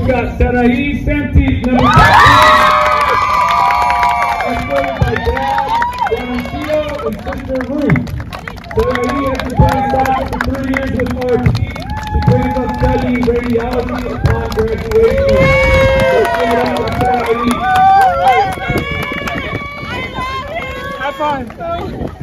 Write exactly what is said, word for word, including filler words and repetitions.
we've got Sarai, Santiz, number ten. Escorted by Dad, Varsity, and sister Ruth. Sarai has been playing soccer for three years with our team. She plans on studying radiology upon graduation. Let's give it up for Sarai. High five.